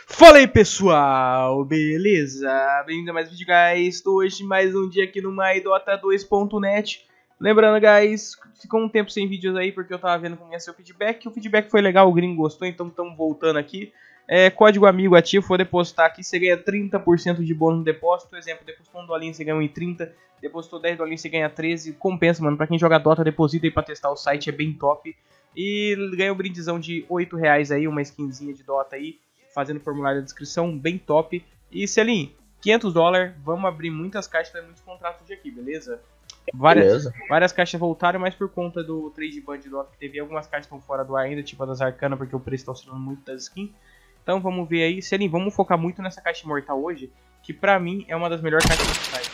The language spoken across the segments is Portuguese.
Fala aí pessoal, beleza? Bem-vindo a mais um vídeo, guys. Estou hoje mais um dia aqui no MyDota2.net. Lembrando, guys, ficou um tempo sem vídeos aí porque eu tava vendo como ia ser o feedback. O feedback foi legal, o gringo gostou, então estamos voltando aqui. Código amigo ativo, vou depositar aqui, você ganha 30% de bônus no depósito. Por exemplo, depositou um dolinho, você ganha 1,30. Depositou 10 dolinhos, você ganha 13. Compensa, mano, pra quem joga Dota, deposita aí pra testar o site, é bem top. E ganha um brindezão de R$8 aí, uma skinzinha de Dota aí, fazendo o formulário da descrição, bem top. E Selim, $500, vamos abrir muitas caixas para muitos contratos de aqui, beleza? Várias caixas voltaram, mas por conta do trade ban de Dota que teve, algumas caixas estão fora do ar ainda, tipo a das Arcana, porque o preço está oscilando muito das skins. Então vamos ver aí. Selim, vamos focar muito nessa caixa imortal hoje, que pra mim é uma das melhores caixas do site.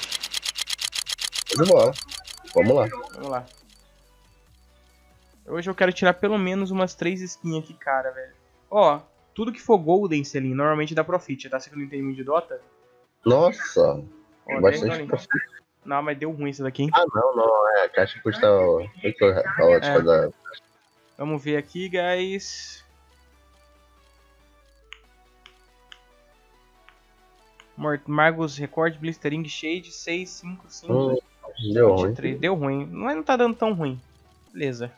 Vamos lá. Vamos lá. Hoje eu quero tirar pelo menos umas 3 skins aqui, cara, velho. Ó, tudo que for Golden, Selim, normalmente dá profit, tá? Você que não entende muito de Dota? Nossa, Ó, bastante profit. Não, mas deu ruim isso daqui, hein? Ah, não, a caixa custa 8 ótima da... Vamos ver aqui, guys. Magus Record Blistering Shade 655 deu ruim. 23. Deu ruim, mas não tá dando tão ruim. Beleza.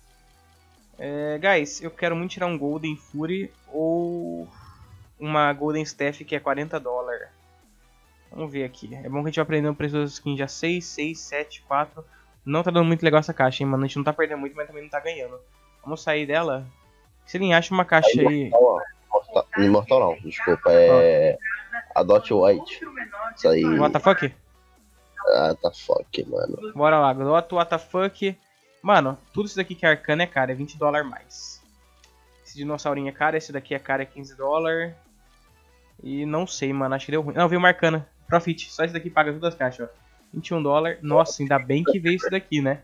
Guys, eu quero muito tirar um Golden Fury ou uma Golden Staff que é $40. Vamos ver aqui. É bom que a gente vai aprendendo o preço das skins já 6, 6, 7, 4. Não tá dando muito legal essa caixa, hein, mano. A gente não tá perdendo muito, mas também não tá ganhando. Vamos sair dela. Se ele acha uma caixa aí... Imortal não, desculpa. A Dot White. Isso aí. What the fuck? Ah, tá fuck, mano. Bora lá, Dota, what the fuck. Mano, tudo isso daqui que é Arcana é caro, é $20 mais. Esse dinossaurinho é caro, esse daqui é caro, é $15. E não sei, mano, acho que deu ruim. Não, veio uma Arcana. Profit, só esse daqui paga todas as caixas, ó. $21. Nossa, ainda bem que veio isso daqui, né?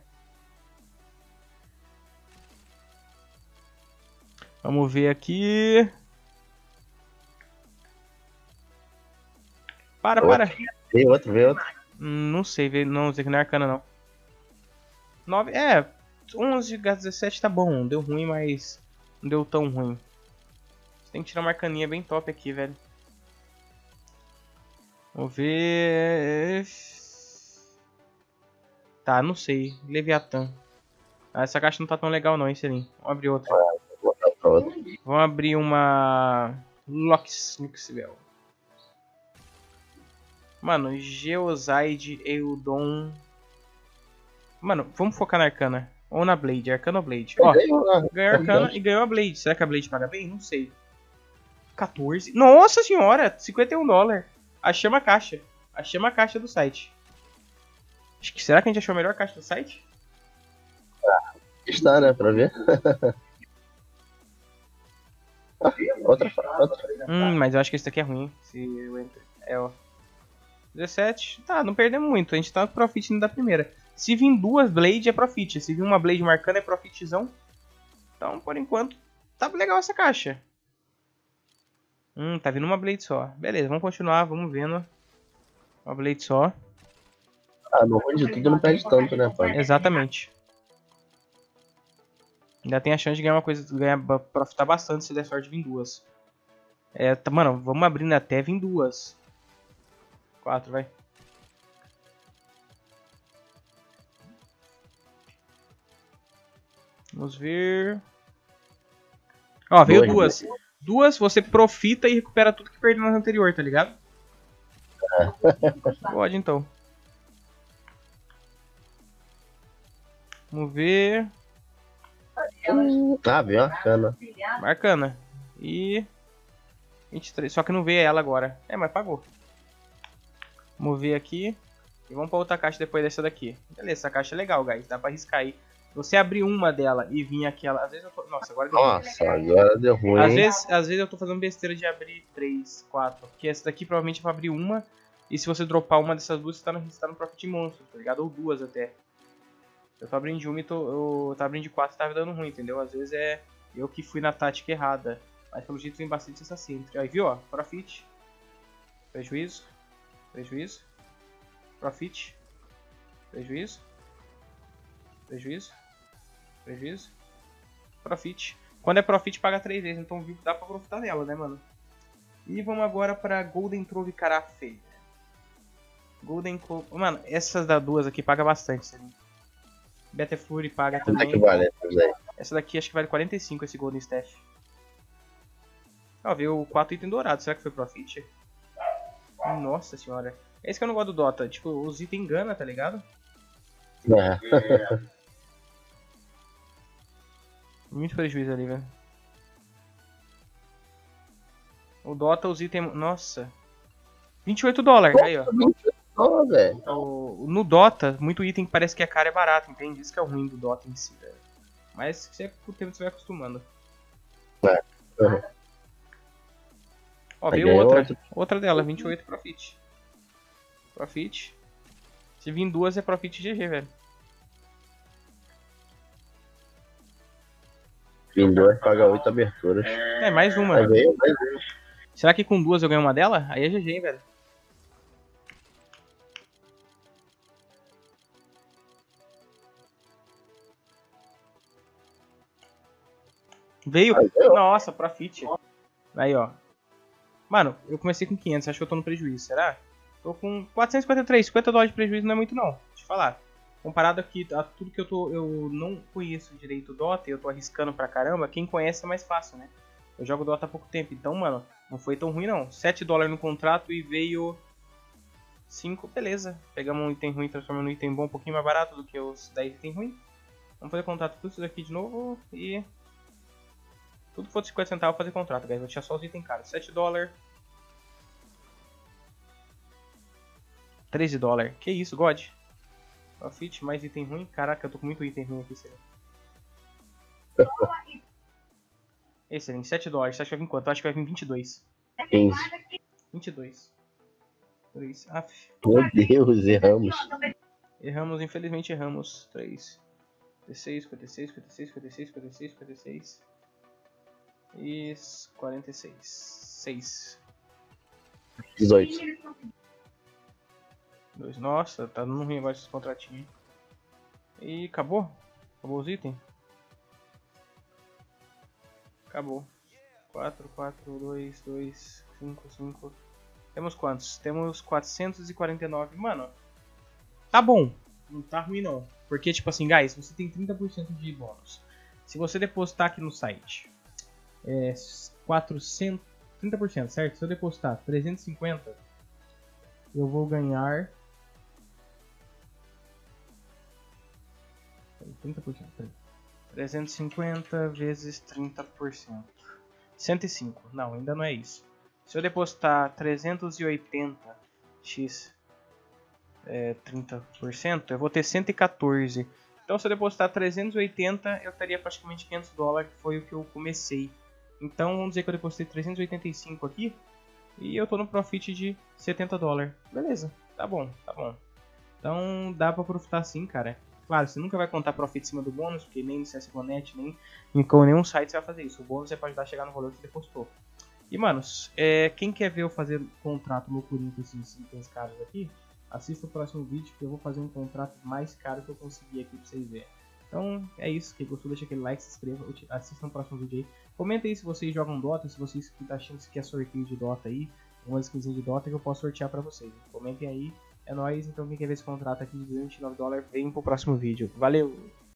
Vamos ver aqui. Para. Veio outro. Não sei, não, isso aqui não é Arcana, não. 9, 11/17 tá bom. Deu ruim, mas não deu tão ruim. Você tem que tirar uma arcaninha bem top aqui, velho. Vamos ver... Tá, não sei. Leviatã. Ah, essa caixa não tá tão legal não, hein, Selim. Vamos abrir outra. Vamos abrir uma... Luxbel. Mano, Geozaid, Eudon... Mano, vamos focar na Arcana. Ou na Blade, Arcana ou Blade. Ó, ganhou a Arcana e ganhou a Blade. Será que a Blade paga bem? Não sei. 14. Nossa senhora, $51. Achamos a caixa. Achamos a caixa do site. Será que a gente achou a melhor caixa do site? Está, né? Pra ver. Outra. Mas eu acho que esse daqui é ruim. Se eu entro. Ó. 17. Tá, não perdemos muito. A gente tá no profit da primeira. Se vir duas Blade é profit. Se vir uma Blade marcando é profitzão. Então, por enquanto, tá legal essa caixa. Tá vindo uma Blade só. Beleza, vamos continuar, vamos vendo. Uma Blade só. Ah, no ruim de tudo não perde tanto, né, pai? Exatamente. Ainda tem a chance de ganhar uma coisa, profitar bastante se der sorte de vir duas. Mano, vamos abrindo até vir duas. 4, vai. Vamos ver. Ó, veio duas. Duas, você profita e recupera tudo que perdeu na anterior, tá ligado? Pode então. Vamos ver. Ah, veio Arcana. Arcana. E 23. Só que não veio ela agora. Mas pagou. Vamos ver aqui. E vamos pra outra caixa depois dessa daqui. Beleza, essa caixa é legal, guys. Dá pra arriscar aí. Você abrir uma dela e vir aquela... Às vezes eu tô... Nossa, agora deu ruim. Nossa, agora deu ruim. Às vezes eu tô fazendo besteira de abrir 3, 4. Porque essa daqui provavelmente é pra abrir uma. E se você dropar uma dessas duas, você tá no Profit Monster, tá ligado? Ou duas até. Eu tô abrindo de uma e eu tô abrindo de 4 e tava dando ruim, entendeu? Às vezes é eu que fui na tática errada. Mas pelo jeito tem bastante assassino. Aí viu, ó? Profit. Prejuízo. Profit. Prejuízo. Profit. Quando é profit, paga 3 vezes. Então dá pra profitar nela, né, mano? E vamos agora pra Golden Trove Cara Feia. Golden Trove... Mano, essas da duas aqui paga bastante, sabe? Beta Fury paga Quanto é também. que vale essas aí? Essa daqui acho que vale 45, esse Golden Staff. Ó, veio 4 itens dourados. Será que foi Profit? Nossa senhora. É isso que eu não gosto do Dota. Tipo, os itens enganam, tá ligado? É. Muito prejuízo ali, velho. O Dota, os itens... Nossa. 28 dólares. Aí, ó. Velho. No Dota, muito item que parece que é caro é barato, entende? Isso que é o ruim do Dota em si, velho. Mas com o tempo você vai acostumando. É. Uhum. Ó, veio outra dela, 28 Profit. Profit. Se vir duas é Profit GG, velho. Em 2 paga 8 aberturas. É, mais uma. Aí veio mais uma. Será que com duas eu ganho uma dela? Aí é GG, hein, velho. Veio? Aí veio. Nossa, Profit. Aí, ó. Mano, eu comecei com 500, acho que eu tô no prejuízo, será? Tô com 453, 50 dólares de prejuízo não é muito não, deixa eu falar. Comparado aqui a tudo que eu não conheço direito o Dota e eu tô arriscando pra caramba, quem conhece é mais fácil, né? Eu jogo Dota há pouco tempo, então, mano, não foi tão ruim não. 7 dólares no contrato e veio 5, beleza. Pegamos um item ruim, transformando um item bom um pouquinho mais barato do que os 10 itens ruins. Vamos fazer contrato tudo isso daqui de novo e... Tudo que for de 50 centavos eu vou fazer contrato, guys. Vou tirar só os itens caros. 7 dólares. 13 dólares. Que isso, God? Profit, mais item ruim. Caraca, eu tô com muito item ruim aqui, Selim. Ei, Selim, 7 dólares. Você acha que vai vir quanto? Eu acho que vai vir 22. 15. 22. 3. Aff. Meu Deus, erramos. Erramos, infelizmente erramos. 3. 56, 56, 56, 56, 56, 56. E 46. 6. 18. 2. Nossa, tá dando ruim agora esses contratinhos. E acabou? Acabou os itens? Acabou. 4, 4, 2, 2, 5, 5. Temos quantos? Temos 449. Mano, tá bom. Não tá ruim não. Porque, tipo assim, guys, você tem 30% de bônus. Se você depositar aqui no site... 400, 30%, certo? Se eu depositar 350, eu vou ganhar 30%. 350 vezes 30%. 105. Não, ainda não é isso. Se eu depositar 380x 30%, eu vou ter 114. Então, se eu depositar 380, eu teria praticamente 500 dólares, que foi o que eu comecei. Então, vamos dizer que eu depositei 385 aqui. E eu tô no profit de 70 dólares. Beleza, tá bom, tá bom. Então, dá pra profitar sim, cara. Claro, você nunca vai contar profit em cima do bônus, porque nem no CSGO.net, nem em nenhum site você vai fazer isso. O bônus é pra ajudar a chegar no valor que você depositou. E, manos, quem quer ver eu fazer contrato loucurinho com esses itens caros aqui, assista o próximo vídeo, que eu vou fazer um contrato mais caro que eu consegui aqui pra vocês verem. Então, é isso. Quem gostou, deixa aquele like, se inscreva, assista no próximo vídeo aí. Comenta aí se vocês jogam Dota, se vocês estão achando que quer sorteio de Dota aí, uma skinzinha de Dota que eu posso sortear pra vocês. Comentem aí. É nóis. Então, quem quer ver esse contrato aqui de 29 dólares, vem pro próximo vídeo. Valeu!